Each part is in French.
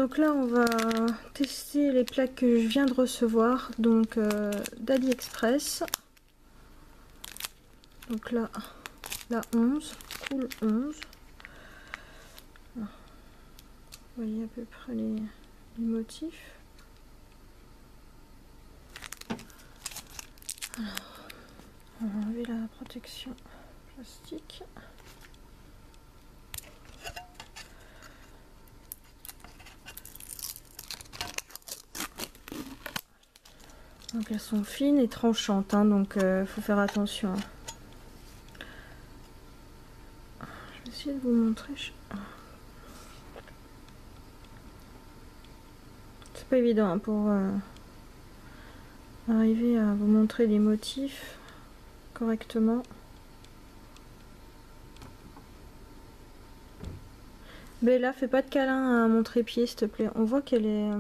Donc là on va tester les plaques que je viens de recevoir, donc d'AliExpress. Donc là, la 11, cool 11. Vous voyez à peu près les motifs. Alors, on va enlever la protection plastique. Donc elles sont fines et tranchantes, hein, donc faut faire attention. Je vais essayer de vous montrer. C'est pas évident hein, pour arriver à vous montrer les motifs correctement. Bella, fais pas de câlin à mon trépied s'il te plaît. On voit qu'elle est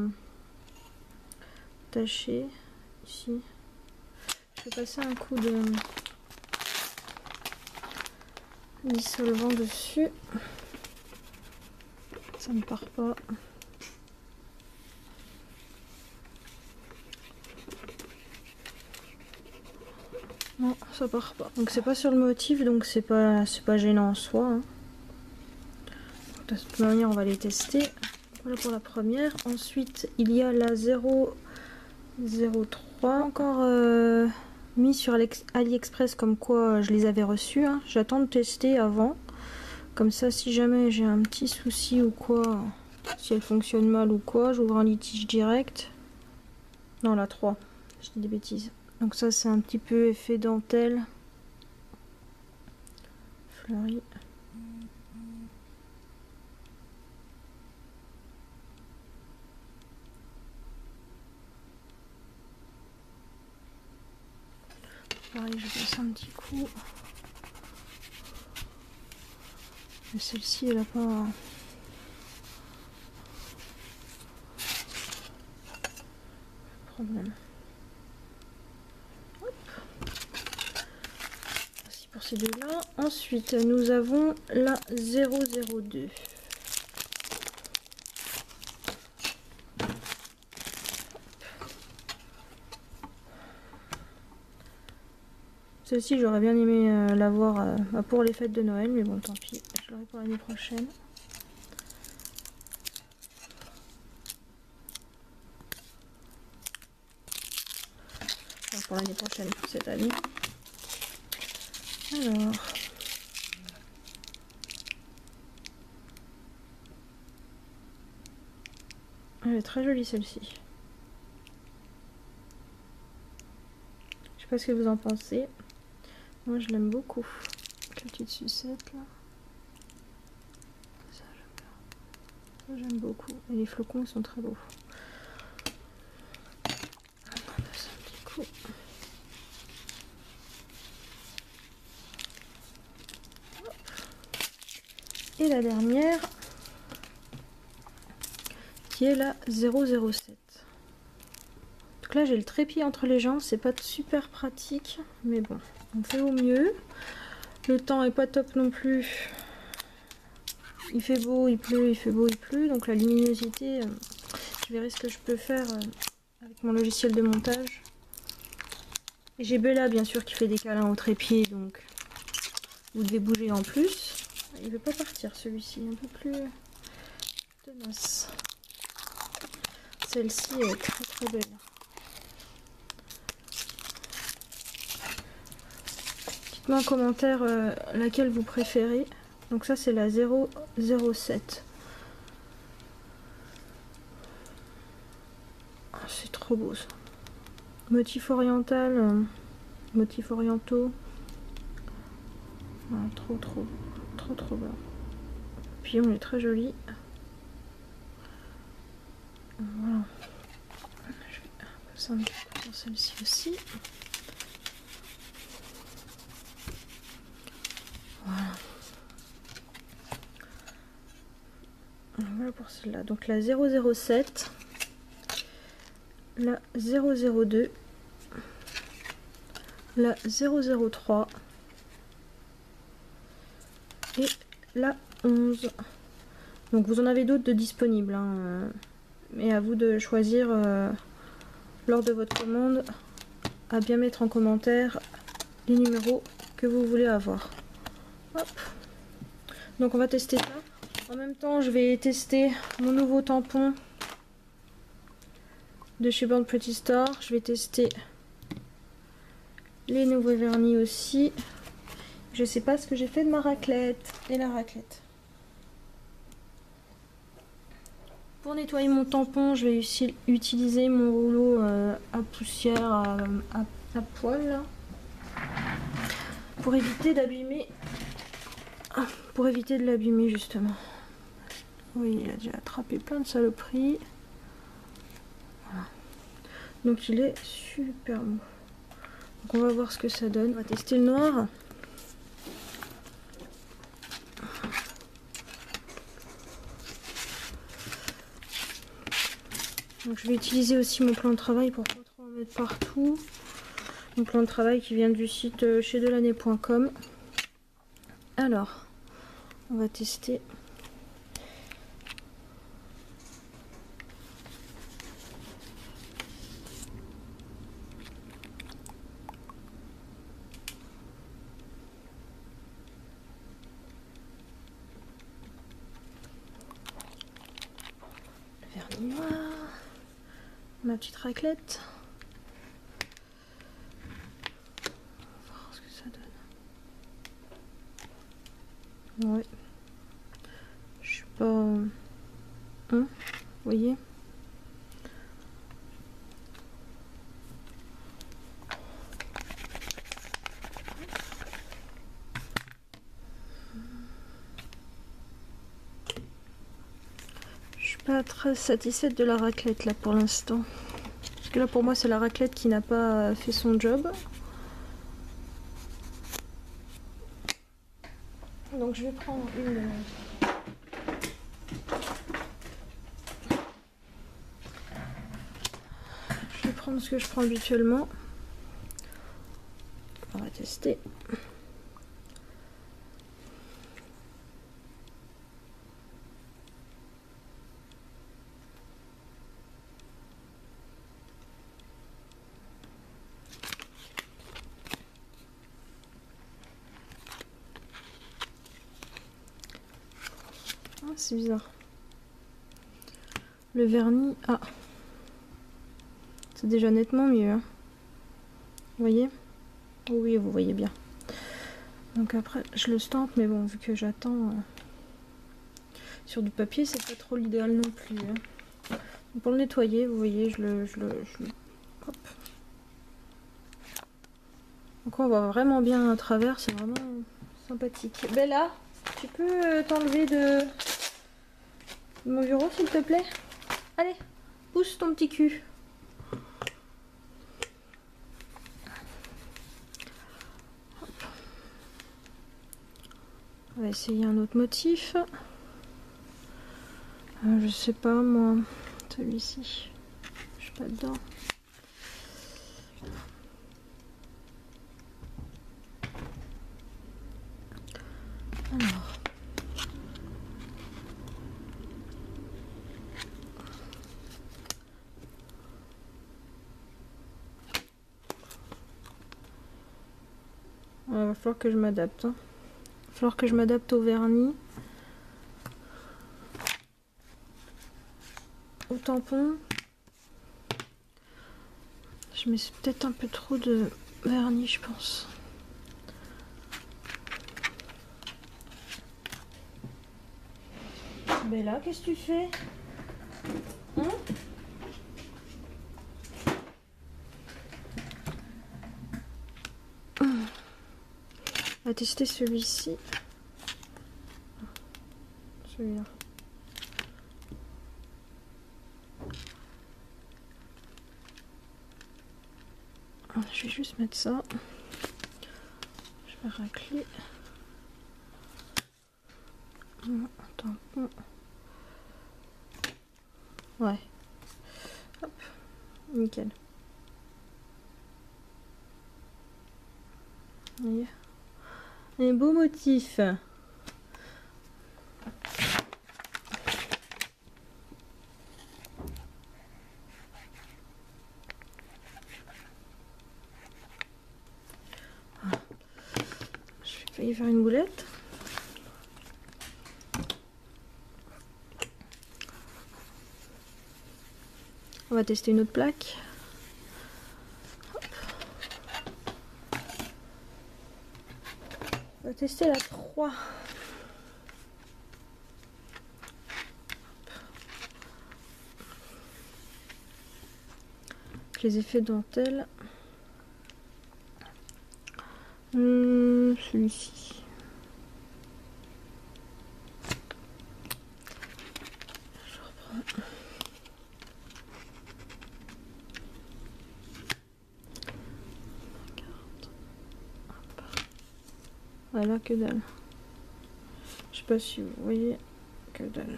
tachée ici. Je vais passer un coup de dissolvant dessus. Ça ne part pas. Non, ça part pas. Donc c'est pas sur le motif, donc c'est pas gênant en soi. Hein. De toute manière, on va les tester. Voilà pour la première. Ensuite, il y a la 003. Encore mis sur AliExpress comme quoi je les avais reçus. Hein. J'attends de tester avant. Comme ça, si jamais j'ai un petit souci ou quoi, si elle fonctionne mal ou quoi, j'ouvre un litige direct. Non, la 3. Je dis des bêtises. Donc ça, c'est un petit peu effet dentelle. Fleuri. Pareil, je passe un petit coup. Mais celle-ci, elle a pas... problème. Hop. Voici pour ces deux-là. Ensuite, nous avons la 002. Celle-ci, j'aurais bien aimé l'avoir pour les fêtes de Noël, mais bon, tant pis, je l'aurai pour l'année prochaine. Enfin, pour l'année prochaine, pour cette année. Alors... elle est très jolie celle-ci. Je sais pas ce que vous en pensez. Moi je l'aime beaucoup. Avec la petite sucette là. Ça j'aime bien. Ça j'aime beaucoup. Et les flocons ils sont très beaux. On passe un petit coup. Hop. Et la dernière qui est la 007. Donc là j'ai le trépied entre les jambes, c'est pas super pratique, mais bon, on fait au mieux. Le temps est pas top non plus. Il fait beau, il pleut, il fait beau, il pleut. Donc la luminosité, je verrai ce que je peux faire avec mon logiciel de montage. Et j'ai Bella bien sûr qui fait des câlins au trépied, donc vous devez bouger en plus. Il veut pas partir celui-ci, un peu plus tenace. Celle-ci est très très belle. Dites-moi en commentaire laquelle vous préférez. Donc ça c'est la 007. Oh, c'est trop beau ça. Motif oriental, motifs orientaux. Ah, trop bien. Puis on est très joli. Voilà. Je vais passer un petit peu sur celle-ci aussi. Voilà. Voilà pour celle-là. Donc la 007, la 002, la 003 et la 11. Donc vous en avez d'autres de disponibles. Hein. mais à vous de choisir lors de votre commande, à bien mettre en commentaire les numéros que vous voulez avoir. Hop. Donc on va tester ça. En même temps, je vais tester mon nouveau tampon de chez Born Pretty Store. Je vais tester les nouveaux vernis aussi. Je sais pas ce que j'ai fait de ma raclette. Et la raclette. Pour nettoyer mon tampon, je vais utiliser mon rouleau à poussière à poil là, pour éviter d'abîmer. Pour éviter de l'abîmer justement. Oui, il a déjà attrapé plein de saloperies. Voilà. Donc il est super bon. Donc on va voir ce que ça donne. On va tester le noir. Donc je vais utiliser aussi mon plan de travail pour pas trop en mettre partout. Mon plan de travail qui vient du site chez-delannay.com. Alors, on va tester. Le vernis noir. Ma petite raclette. On va voir ce que ça donne. Ouais. Je suis pas... Vous voyez? Je suis pas très satisfaite de la raclette là pour l'instant. Parce que là pour moi c'est la raclette qui n'a pas fait son job. Donc je vais prendre une... Je vais prendre ce que je prends habituellement. On va tester. Ah, c'est bizarre. Le vernis, ah, c'est déjà nettement mieux. Hein. Vous voyez? Oui, vous voyez bien. Donc après, je le stampe, mais bon, vu que j'attends sur du papier, c'est pas trop l'idéal non plus. Hein. Pour le nettoyer, vous voyez, je le hop. Donc on voit vraiment bien à travers, c'est vraiment sympathique. Bella, tu peux t'enlever de mon bureau, s'il te plaît? Allez, pousse ton petit cul. Hop. On va essayer un autre motif. Je sais pas moi, celui-ci, je suis pas dedans. Alors. Il va falloir que je m'adapte. Hein. Il va falloir que je m'adapte au vernis. Au tampon. Je mets peut-être un peu trop de vernis, je pense. Bella, qu'est-ce que tu fais? Hein? On va tester celui-ci. Celui-là. Je vais juste mettre ça. Je vais racler. Tampon. Ouais. Hop. Nickel. Voyez. Un beau motif. failli faire une boulette. On va tester une autre plaque. Hop. On va tester la 3. Les effets dentelle. Celui-ci. Je reprends. Voilà, que dalle. Je sais pas si vous voyez, que dalle.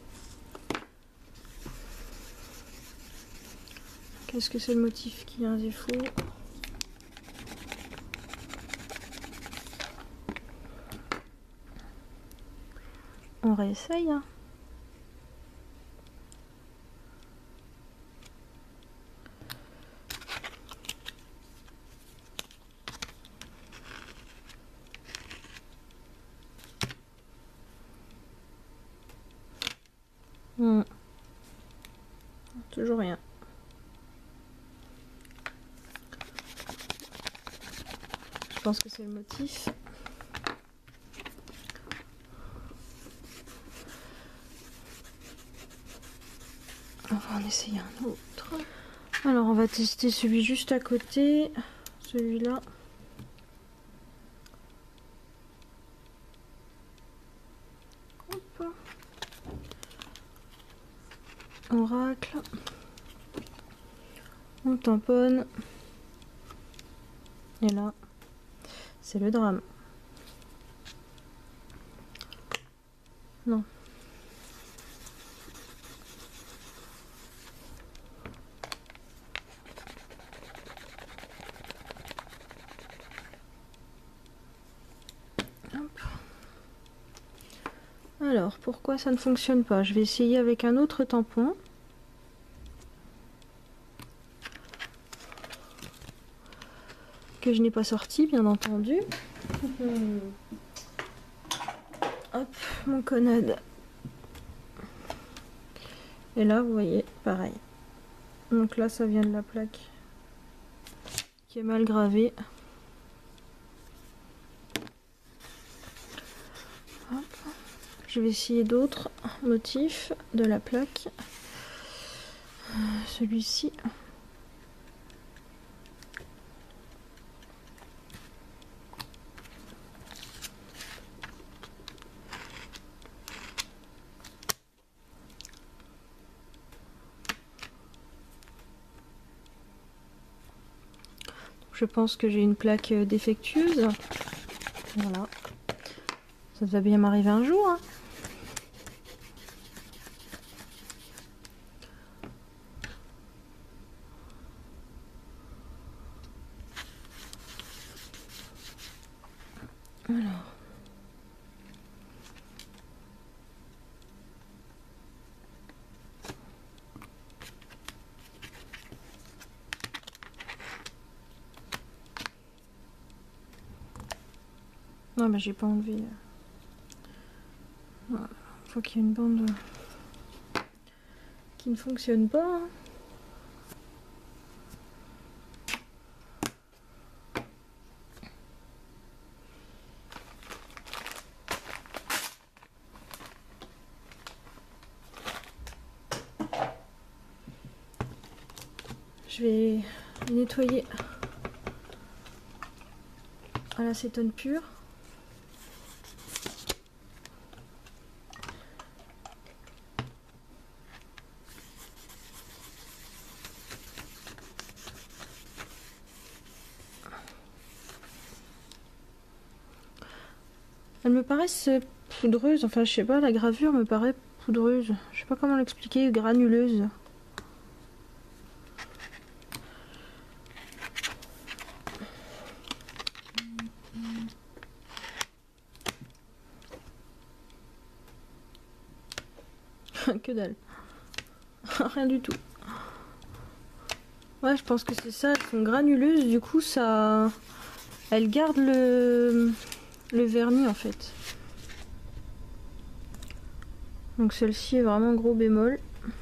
Qu'est-ce que c'est le motif qui a un défaut? On réessaye, hein. Toujours rien. Je pense que c'est le motif. On va en essayer un autre. Alors on va tester celui juste à côté. Celui-là. Hop. On racle. On tamponne. Et là, c'est le drame. Non. Hop. Alors, pourquoi ça ne fonctionne pas? Je vais essayer avec un autre tampon. Que je n'ai pas sorti, bien entendu. Hop, mon Conad. Et là, vous voyez, pareil. Donc là, ça vient de la plaque qui est mal gravée. Hop. Je vais essayer d'autres motifs de la plaque. Celui-ci. Je pense que j'ai une plaque défectueuse. Voilà. Ça va bien m'arriver un jour. Hein. Alors. Non, mais j'ai pas enlevé. Voilà. Faut qu'il y ait une bande qui ne fonctionne pas. Hein. Je vais nettoyer à l'acétone pur. Elles me paraissent poudreuses, enfin je sais pas, la gravure me paraît poudreuse. Je sais pas comment l'expliquer, granuleuse. Que dalle. Rien du tout. Ouais, je pense que c'est ça, elles sont granuleuses, du coup ça... Elles gardent le vernis en fait. Donc celle-ci est vraiment gros bémol.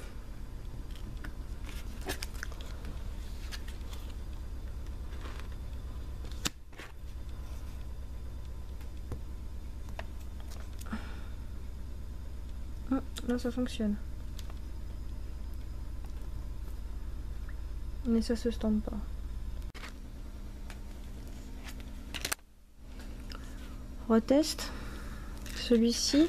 Là ça fonctionne. Mais ça se stampe pas. Reteste. Celui-ci.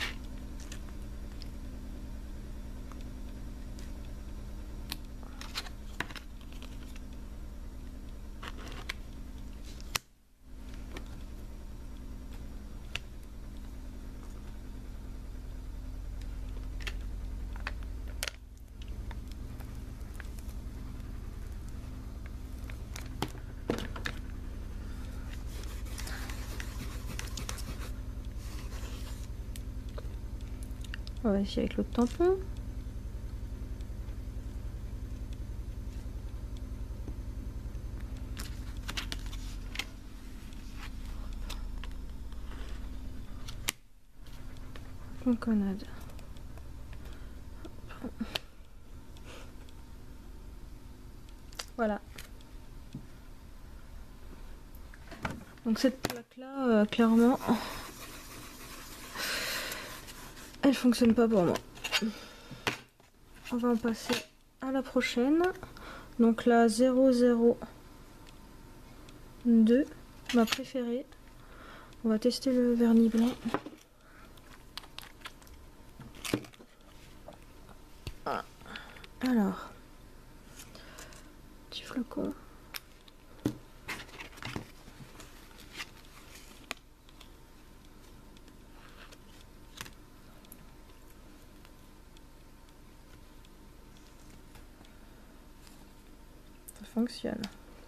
On va essayer avec l'autre tampon. Conconade. Voilà. Donc cette plaque là, clairement, elle fonctionne pas pour moi. On va en passer à la prochaine. Donc la 002, ma préférée. On va tester le vernis blanc. Alors, petit flacon. Ça fonctionne.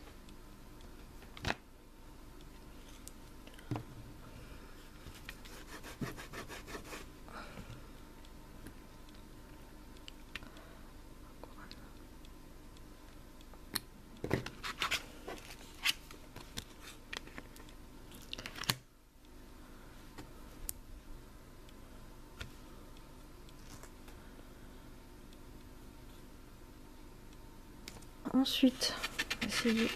Ensuite, on va essayer.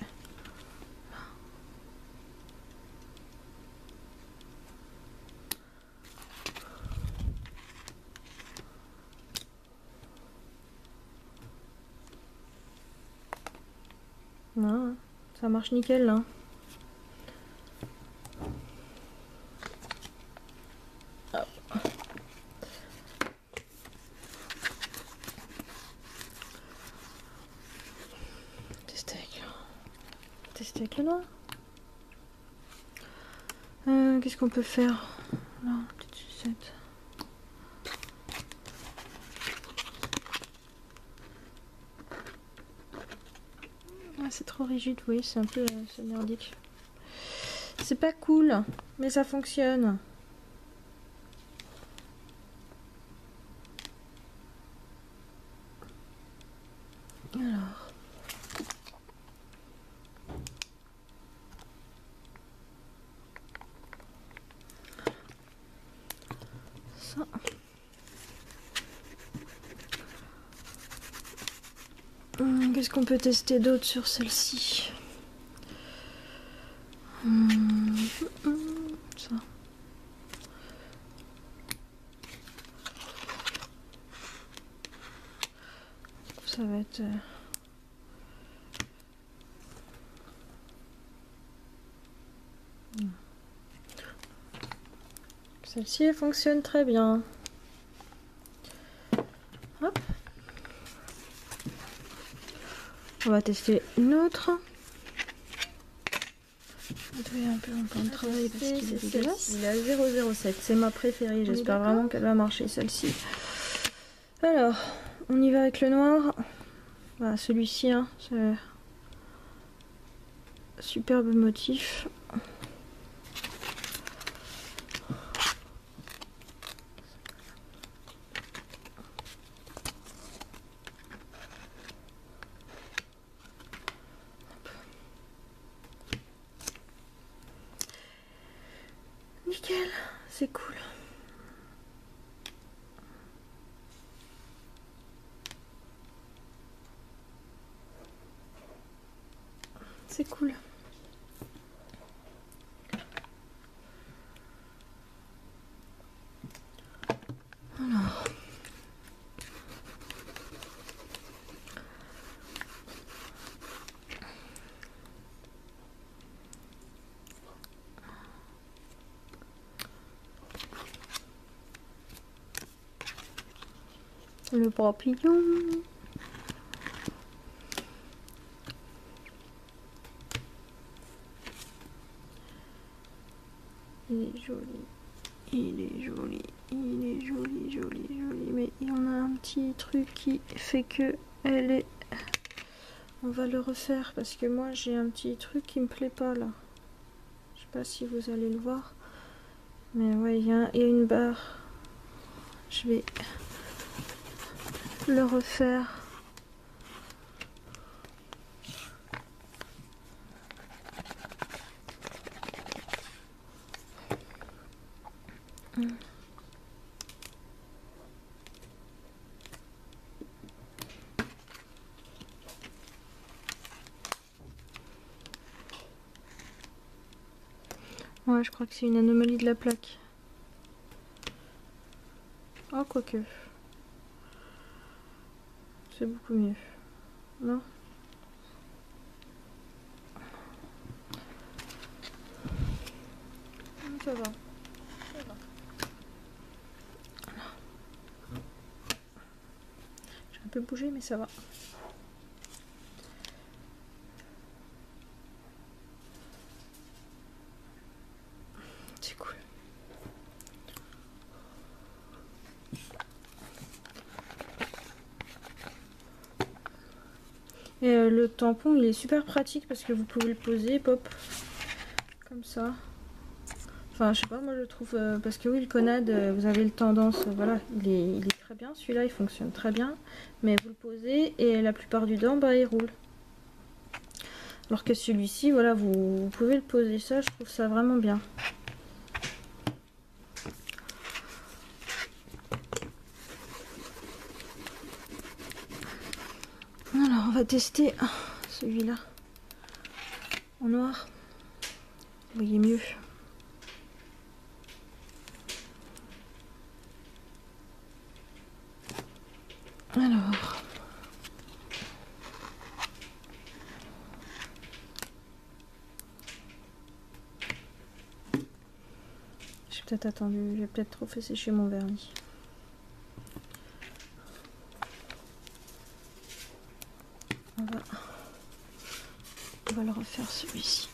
Ah, ça marche nickel là. Hop. Tester avec le noir. Qu'est-ce qu'on peut faire là, petite sucette. Ah, c'est trop rigide, oui, c'est un peu c'est merdique. C'est pas cool, mais ça fonctionne. Alors. Ça. Qu'est-ce qu'on peut tester d'autre sur celle-ci? Ça. Ça va être... Celle-ci, elle fonctionne très bien. Hop. On va tester une autre. On va un peu encore de travail parce qu'il est dégueulasse. La 007, c'est ma préférée. J'espère vraiment qu'elle va marcher celle-ci. Alors, on y va avec le noir. Voilà, celui-ci, hein, c'est superbe motif. Nickel, c'est cool. C'est cool. Alors. Le papillon. Il est joli. Il est joli. Il est joli, joli, joli. Mais il y en a un petit truc qui fait que elle est... On va le refaire parce que moi j'ai un petit truc qui me plaît pas là. Je sais pas si vous allez le voir. Mais ouais, il y a une barre. Je vais le refaire. Ouais, je crois que c'est une anomalie de la plaque. Oh, quoique. C'est beaucoup mieux. Non? Ça va. Ça va. J'ai un peu bougé, mais ça va. C'est cool. Et le tampon, il est super pratique parce que vous pouvez le poser, pop, comme ça. Enfin, je sais pas, moi je le trouve, parce que oui, le Conad, vous avez le tendance, voilà, il est très bien, celui-là, il fonctionne très bien, mais vous le posez et la plupart du temps, bah, il roule. Alors que celui-ci, voilà, vous pouvez le poser, ça, je trouve ça vraiment bien. Alors, on va tester celui-là en noir. Vous voyez mieux. Alors. J'ai peut-être attendu, j'ai peut-être trop fait sécher mon vernis. On va le refaire celui-ci.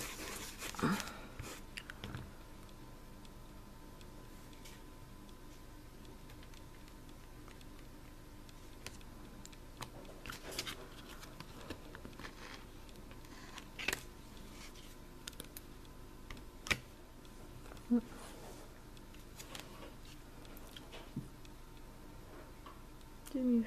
C'est mieux.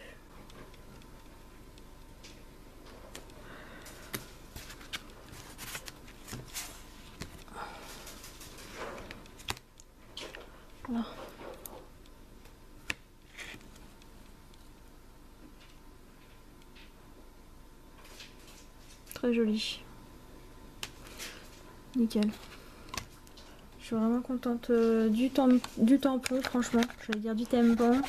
Voilà. Très joli. Nickel. Je suis vraiment contente du tampon, franchement. Je vais dire du tampon.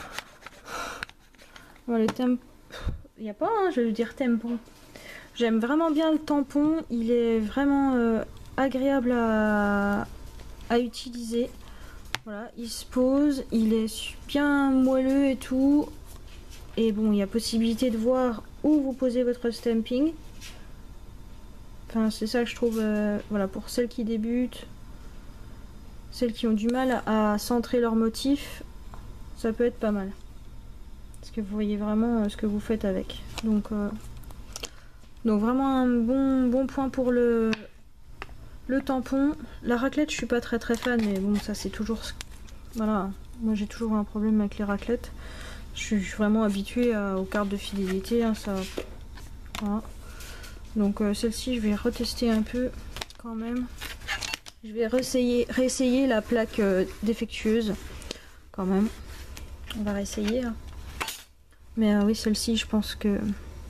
Voilà, le tampon. Il n'y a pas, hein, je vais dire tampon. J'aime vraiment bien le tampon. Il est vraiment agréable à utiliser. Voilà, il se pose, il est bien moelleux et tout. Et bon, il y a possibilité de voir où vous posez votre stamping. Enfin, c'est ça que je trouve, voilà, pour celles qui débutent, celles qui ont du mal à centrer leur motif, ça peut être pas mal. Parce que vous voyez vraiment ce que vous faites avec. Donc vraiment un bon point pour le tampon. La raclette, je suis pas très fan, mais bon, ça c'est toujours... Voilà, moi j'ai toujours un problème avec les raclettes. Je suis vraiment habituée aux cartes de fidélité, hein, ça... Voilà. Donc celle-ci, je vais retester un peu quand même. Je vais réessayer la plaque défectueuse quand même. On va réessayer. Hein. Mais oui, celle-ci, je pense que...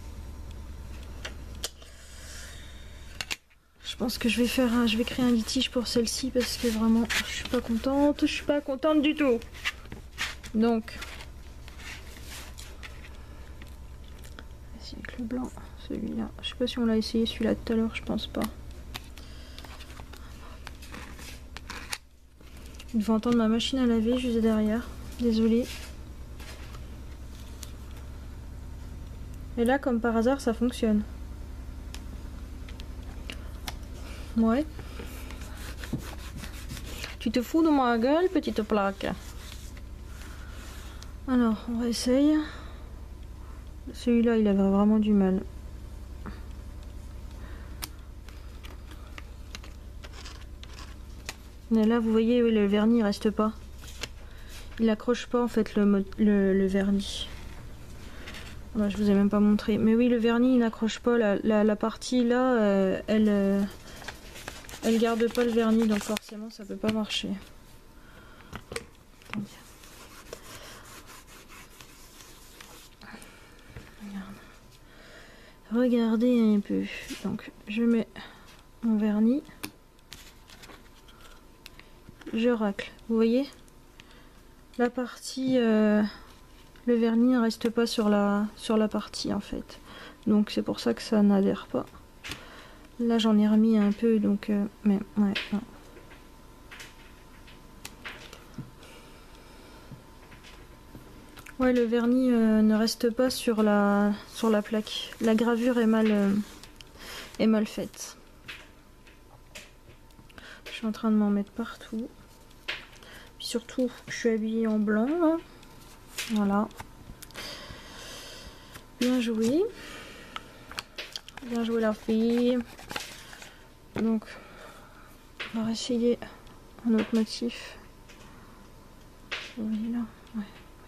je vais créer un litige pour celle-ci parce que vraiment, je suis pas contente du tout. Donc, avec le blanc, celui-là. Je sais pas si on l'a essayé celui-là tout à l'heure, je pense pas. Vous devez entendre ma machine à laver juste derrière. Désolée. Et là, comme par hasard, ça fonctionne. Ouais. Tu te fous de ma gueule, petite plaque. Alors, on réessaye. Celui-là, il avait vraiment du mal. Mais là, vous voyez, oui, le vernis, il reste pas. Il accroche pas, en fait, le vernis. Ah, je vous ai même pas montré. Mais oui, le vernis, il n'accroche pas. La partie, là, elle garde pas le vernis, donc forcément, ça peut pas marcher. Regardez un peu. Donc, je mets mon vernis. Je racle. Vous voyez? La partie... le vernis ne reste pas sur la partie, en fait. Donc, c'est pour ça que ça n'adhère pas. Là, j'en ai remis un peu, donc... mais, ouais, non. Ouais, le vernis ne reste pas sur la plaque. La gravure est mal faite. Je suis en train de m'en mettre partout. Puis surtout, je suis habillée en blanc. Là. Voilà. Bien joué. Bien joué la fille. Donc, on va essayer un autre motif. Vous voyez là? Ouais.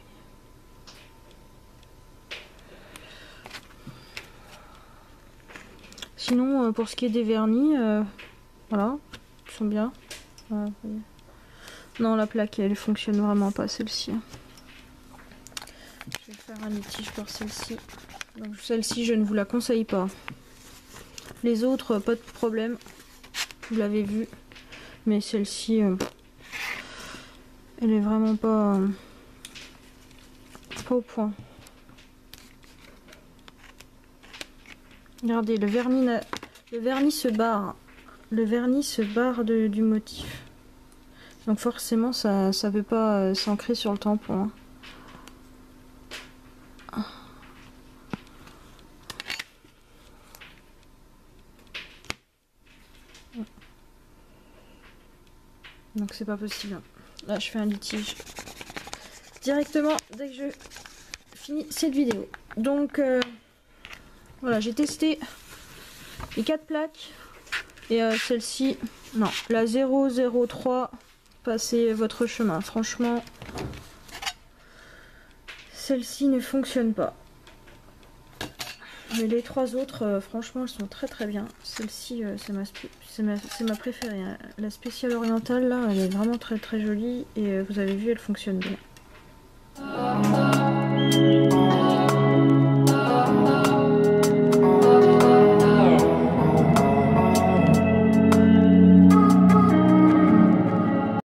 Sinon, pour ce qui est des vernis, voilà, ils sont bien. Voilà, non, la plaque, elle fonctionne vraiment pas, celle-ci. Je vais faire un litige pour celle-ci. Donc celle-ci, je ne vous la conseille pas. Les autres, pas de problème. Vous l'avez vu. Mais celle-ci, elle est vraiment pas au point. Regardez, le vernis se barre. Le vernis se barre du motif. Donc forcément, ça peut pas s'ancrer sur le tampon. Hein. Donc c'est pas possible. Là, je fais un litige directement dès que je finis cette vidéo. Donc voilà, j'ai testé les 4 plaques et celle-ci, non, la 003, passez votre chemin. Franchement, celle-ci ne fonctionne pas. Mais les 3 autres, franchement, elles sont très très bien. Celle-ci, c'est ma préférée. Hein. La spéciale orientale, là, elle est vraiment très très jolie. Et vous avez vu, elle fonctionne bien.